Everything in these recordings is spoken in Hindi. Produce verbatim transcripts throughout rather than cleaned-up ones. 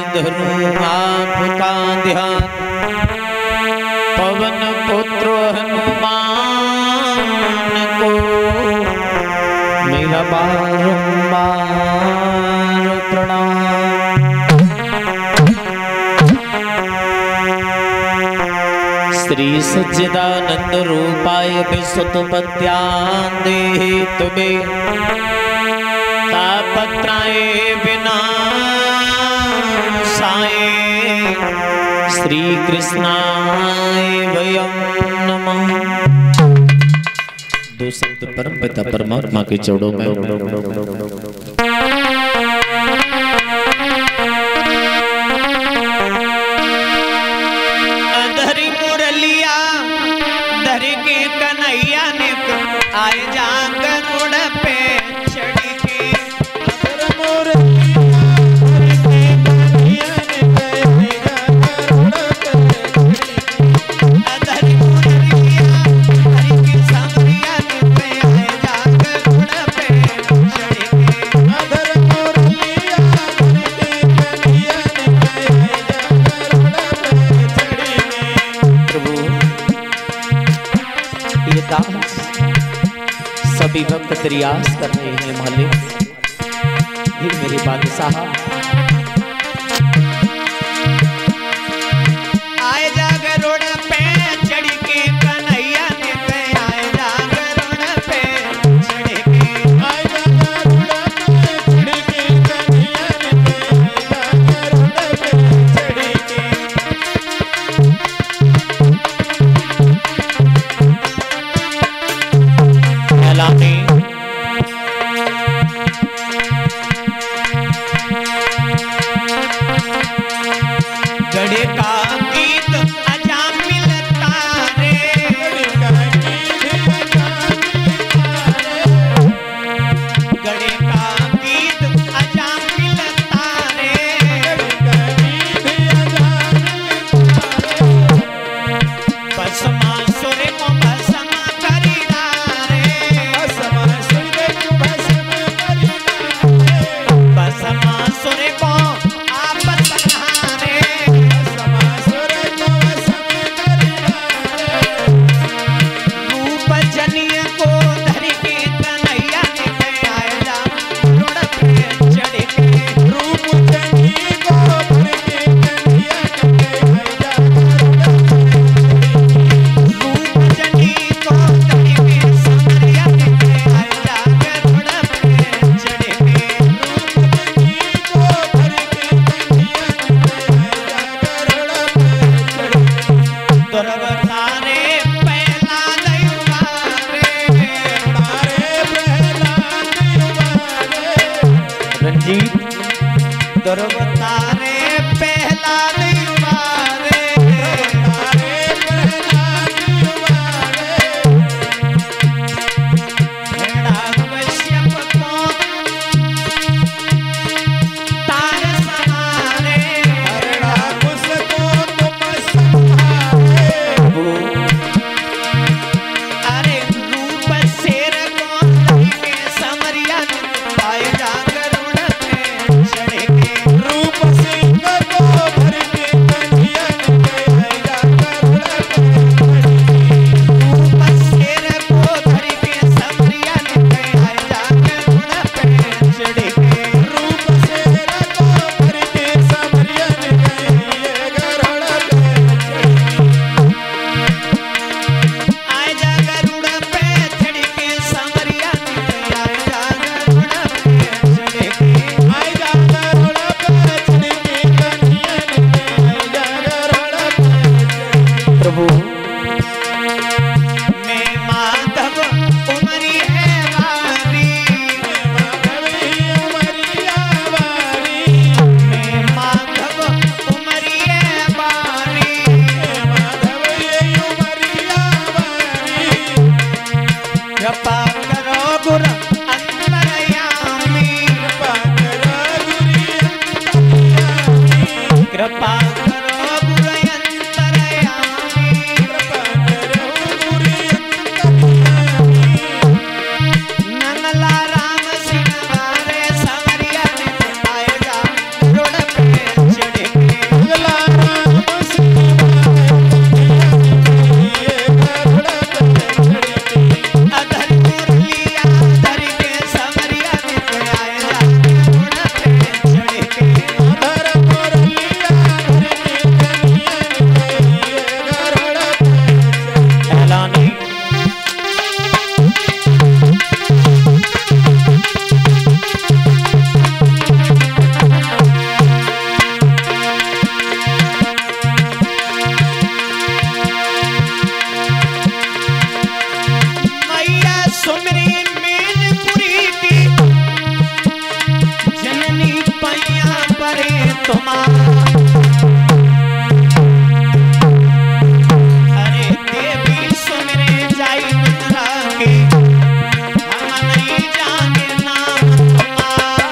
धनु आप का ध्यान पवन पुत्र हनुमान को मेरा बारंबार प्रणाम। श्री सच्चिदानंद रूपाय विसुतपत्यान्ते तुम्हें तापत्राय विनाशाय श्री कृष्णाय वयं नमः। दो शब्द परम पिता परमात्मा के चरणों में धरी मुरलिया धरी के कन्हैया ने आए जा गरुड़ पे चढ़ के सभी भक्त प्रयास कर रहे हैं मालिक, हे मेरे बादशाह आए जा गरुड़ पे चढ़ के कन्हैया ने पे आए जा गरुड़ पे चढ़ के आए जा गरुड़ पे चढ़ के कन्हैया ने पे आए जा गरुड़ पे चढ़ के लाने गड़े का गीत अजा मिलता रे गड़े का गीत अजा मिलता रे बसमा सुर को बसमा करीरा रे बसमा सुर को बसमा आप सहारे बसमा सुर को बसमा रूप जनिय को धर के कन्हैया ने आए जा रुड़ पे चढ़ के रूप जनिय को धर के कन्हैया ने आए जा रूप जनिय को धर के समरिया ने आए जा रुड़ पे चढ़ के दरबारे पहला दैवारे रंजीत दरबारे पहला दैवारे भेड़ा कश्यप को तार सहारे भेड़ा उसको तुम संभाले अरे रूप शेर को के समरिया पाए जा गरुड़ पे चढ़ के रूप सिंह को भर के कन्हैया पाए जा गरुड़ पे रूप शेर को धर के समरिया पाए जा गरुड़ पे चढ़ के रूप शेर को धर के समरिया पाए गरुड़ पे आए जा गरुड़ पे चढ़ के समरिया आए जा गरुड़ पे चढ़ के आए जा गरुड़ पे चढ़ के कन्हैया आए जा गरुड़ पे प्रभु मैं माधव उमरी है वारी मैं माधव उमरी है वारी कृपा करो गुरु अंतरयामी कृपा करो गुरु अंतरयामी नंगला राम सिंह वारे सवरिया ने आए जा रोड पे चढ़ तुम्हारा। अरे देवी सुमिरे जाई मुद्रा के, हम नहीं जाने नाम तुम्हारा।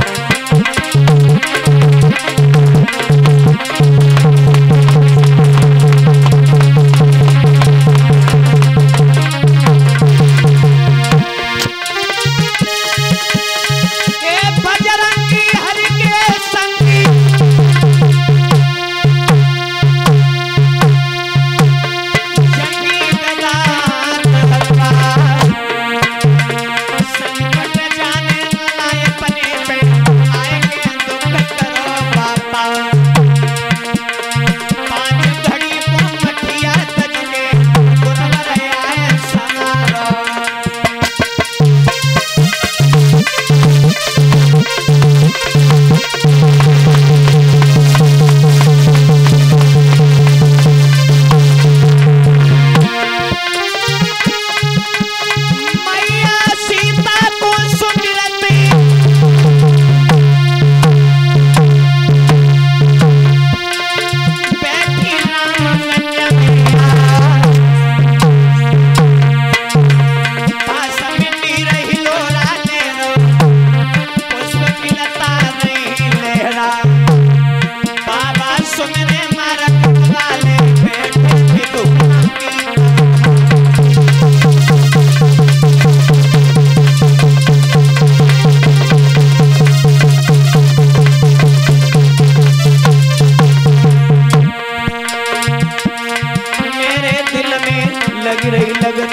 लगी रही लगन,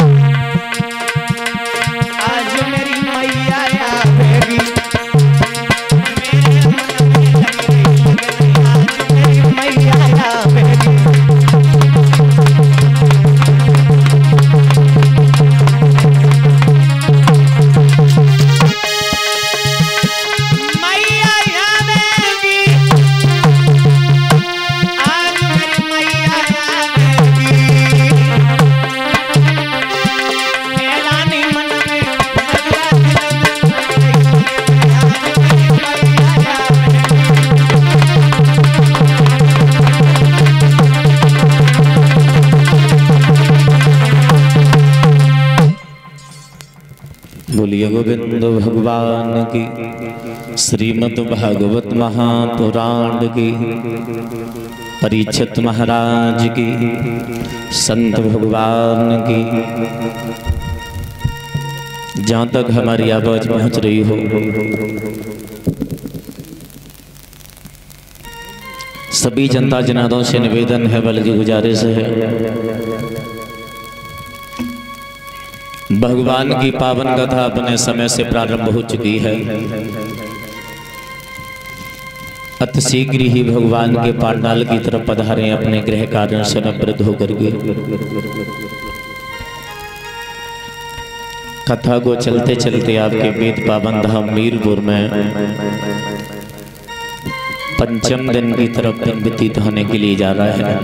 आज मेरी मैया आवेगी। मेरे मन में लगी रही लगन, आज मेरी मैया आवेगी। मैया आवेगी, आज मेरी मैया आवेगी। बोलिए गोविंद भगवान की, श्रीमद् भागवत महापुराण की, परीक्षित महाराज की, संत भगवान की। जहाँ तक हमारी आवाज पहुँच रही हो, सभी जनता जनार्दनों से निवेदन है, बल्कि गुजारिश है, भगवान की पावन कथा अपने समय से प्रारंभ हो चुकी है। अति शीघ्र ही भगवान के पांडाल की तरफ पधारे अपने गृह कार्यों से निवृत्त होकर के। कथा को चलते चलते आपके वेद पावन धाम मीरपुर में पंचम दिन की तरफ दिन व्यतीत होने के लिए जा रहा है।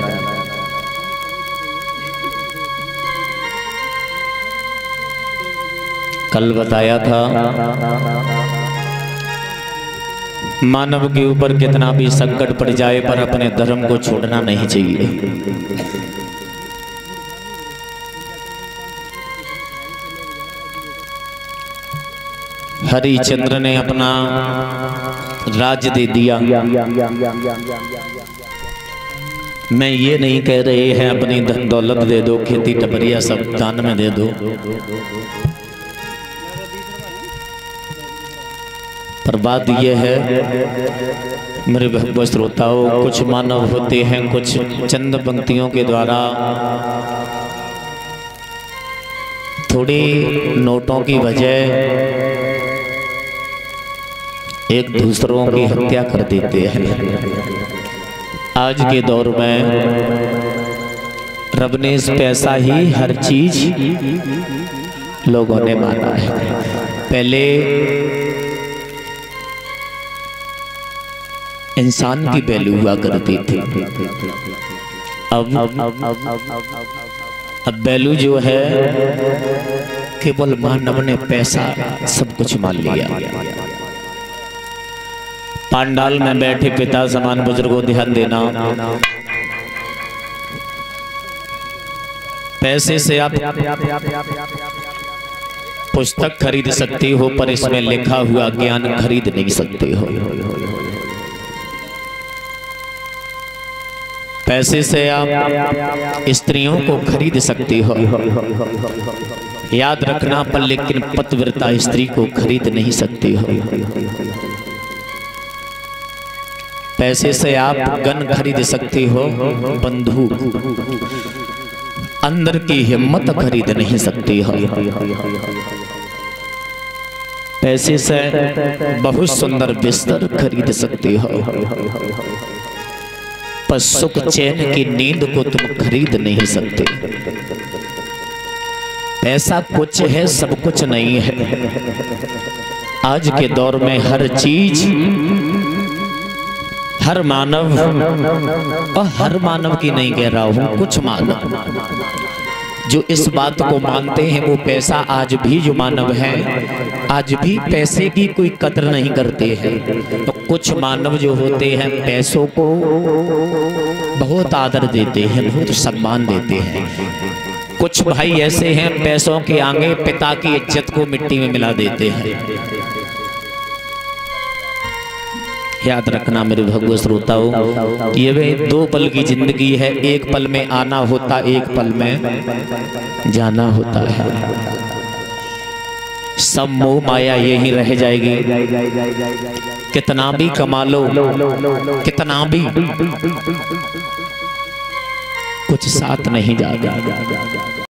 कल बताया था मानव के ऊपर कितना भी संकट पड़ जाए पर अपने धर्म को छोड़ना नहीं चाहिए। हरिश्चंद्र ने अपना राज्य दे दिया। मैं ये नहीं कह रहे हैं अपनी धन दौलत दे दो, खेती टपरिया सब दान में दे दो, पर बात यह है मेरे भगवत श्रोताओं, कुछ मानव होते हैं कुछ चंद पंक्तियों के द्वारा थोड़ी नोटों की वजह एक दूसरों की हत्या कर देते हैं। आज के दौर में रब ने इस पैसा ही हर चीज लोगों ने माना है। पहले इंसान की वैल्यू हुआ करती थी, अब अब वैल्यू जो है केवल मानव ने पैसा सब कुछ मान लिया। पांडाल में बैठे पिता समान बुजुर्गों ध्यान देना। पैसे से आप पुस्तक खरीद सकते हो, पर इसमें लिखा हुआ ज्ञान खरीद नहीं सकते हो। पैसे से आप स्त्रियों को खरीद सकते हो, याद रखना, पर लेकिन पतिव्रता स्त्री को खरीद नहीं सकते हो। पैसे से आप गन खरीद सकते हो, बंदूक, अंदर की हिम्मत खरीद नहीं सकते हो। पैसे से बहुत सुंदर बिस्तर खरीद सकते हो, पर सुख चैन की नींद को तुम खरीद नहीं सकते। पैसा कुछ है, सब कुछ नहीं है। आज के दौर में हर चीज, हर मानव, और हर मानव की नहीं कह रहा हूं, कुछ मानव जो इस बात को मानते हैं, वो पैसा आज भी जो मानव है, आज भी पैसे की कोई कदर नहीं करते हैं। तो कुछ मानव जो होते हैं पैसों को बहुत आदर देते हैं, बहुत सम्मान देते हैं। कुछ भाई ऐसे हैं पैसों के आगे पिता की इज्जत को मिट्टी में मिला देते हैं। याद रखना मेरे भगवत श्रोताओं, ये वे दो पल की जिंदगी है। एक पल में आना होता, एक पल में जाना होता है। सब मोह माया यही रह जाएगी। कितना भी कमा लो, कितना भी, कुछ साथ नहीं जाएगा।